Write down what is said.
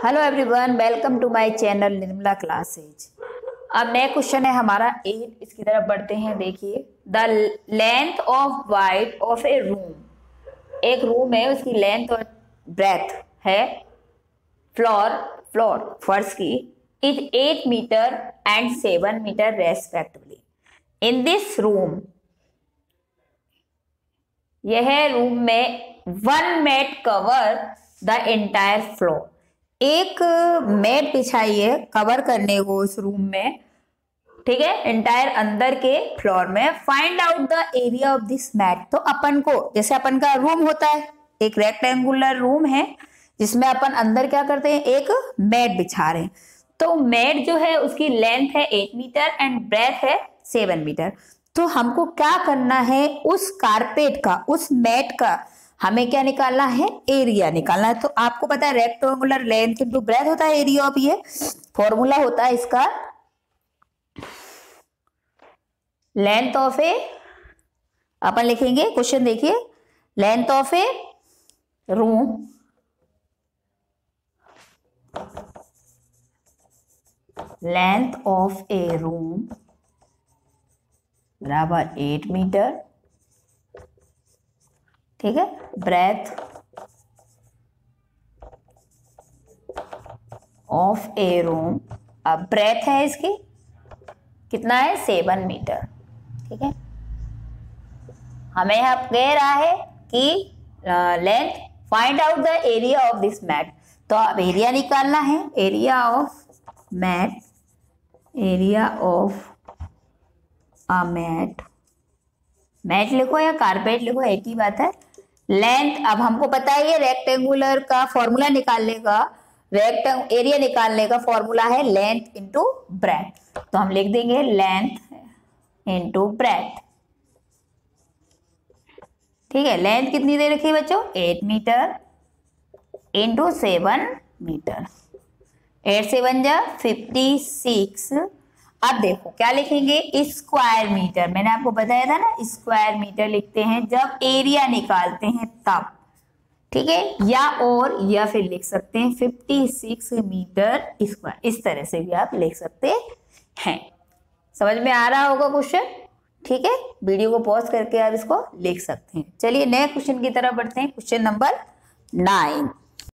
Hello everyone, welcome to my channel Nirmala classes. अब नया question है हमारा 8। इसकी तरफ बढ़ते हैं। देखिए, the length of wide of a room. एक रूम है, उसकी लेंथ और ब्रेथ है फ्लोर फर्श की is 8 metre and 7 metre respectively. In this room, यह रूम में 1 mat cover the entire floor. एक मैट बिछाई है कवर करने को उस रूम में, ठीक है, एंटायर अंदर के फ्लोर में। Find out the area of this mat. तो अपन को, जैसे अपन का रूम होता है, एक रेक्टेंगुलर रूम है जिसमें अपन अंदर क्या करते हैं, एक मैट बिछा रहे हैं। तो मैट जो है उसकी लेंथ है 8 मीटर एंड ब्रेथ है 7 मीटर। तो हमको क्या करना है, उस कारपेट का, उस मैट का हमें क्या निकालना है, एरिया निकालना है। तो आपको पता है रेक्टेंगुलर लेंथ इनटू ब्रेथ होता है एरिया ऑफ, ये फॉर्मूला होता है इसका। लेंथ ऑफ ए, अपन लिखेंगे, क्वेश्चन देखिए, length of a room length of a room बराबर 8 मीटर, ठीक है। ब्रेथ ऑफ ए रूम, अब ब्रेथ है इसकी कितना है, 7 मीटर, ठीक है। हमें यहाँ कह रहा है कि length, find out the area of this mat. तो अब एरिया निकालना है, area of mat, area of a mat, mat लिखो या कारपेट लिखो, एक ही बात है। लेंथ, अब हमको पता है ये रेक्टेंगुलर का फॉर्मूला निकालने का, एरिया निकालने का फॉर्मूला है लेंथ इंटू ब्रेथ। तो हम लिख देंगे लेंथ इंटू ब्रेथ, ठीक है। लेंथ कितनी दे रखी है बच्चों, 8 मीटर इंटू 7 मीटर, 8 से 1 जा 56। अब देखो क्या लिखेंगे, स्क्वायर मीटर। मैंने आपको बताया था ना, स्क्वायर मीटर लिखते हैं जब एरिया निकालते हैं तब, ठीक है। या फिर लिख सकते हैं 56 मीटर स्क्वायर, इस तरह से भी आप लिख सकते हैं। समझ में आ रहा होगा क्वेश्चन, ठीक है। वीडियो को पॉज करके आप इसको लिख सकते हैं। चलिए नए क्वेश्चन की तरफ बढ़ते हैं, क्वेश्चन नंबर 9।